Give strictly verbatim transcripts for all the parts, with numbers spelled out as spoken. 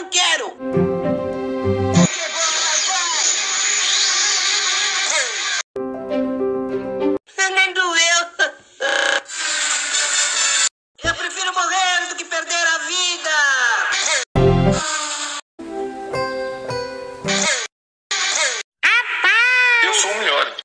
não quero! Nem doeu. Eu prefiro morrer do que perder a vida. Eu sou o melhor.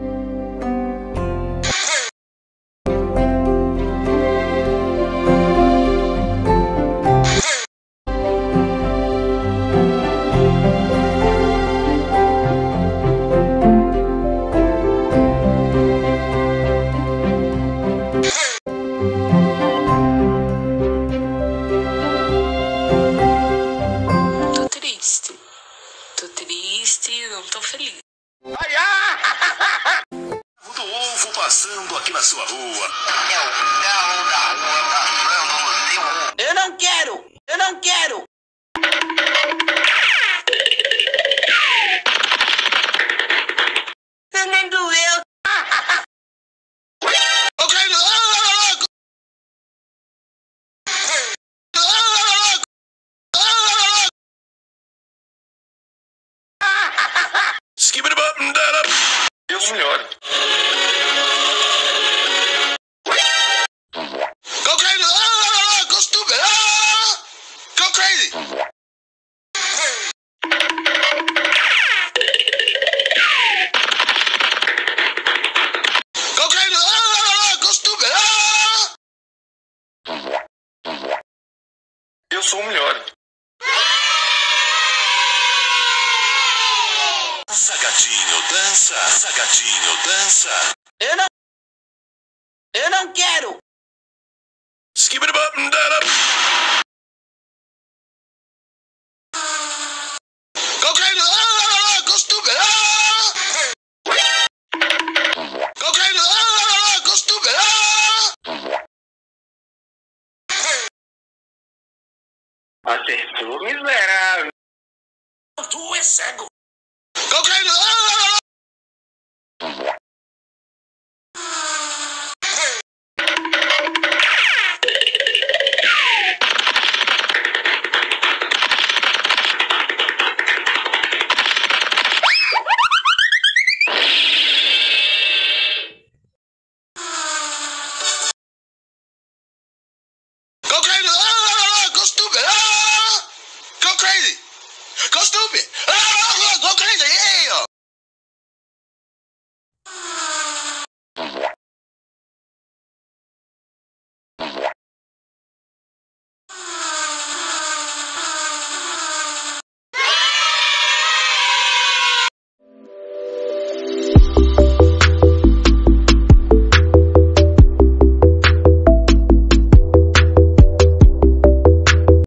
Tô triste. Tô triste, não tô feliz. Ai, ah! Do ovo passando aqui na sua rua. É o carro da rua passando no seu ovo. Eu não quero! Eu não quero! Nem doeu. Ok, eu sou o melhor. Go crazy! Ah, go stupid! Ah, go crazy! Go crazy! Ah, go stupid! Ah, eu sou o melhor. Dança, gatinho, dança, dança, gatinho, dança. Eu não... Eu não quero! Skip it up and down up. Go crazy! Ah, go stupid! Ah, go crazy! Ah, go stupid! Ah, acertou, miserável. Tu é cego! Go crazy! Ah, go crazy! Ah, go stupid! Ah, go crazy! Go stupid! Ah, go crazy! Yeah!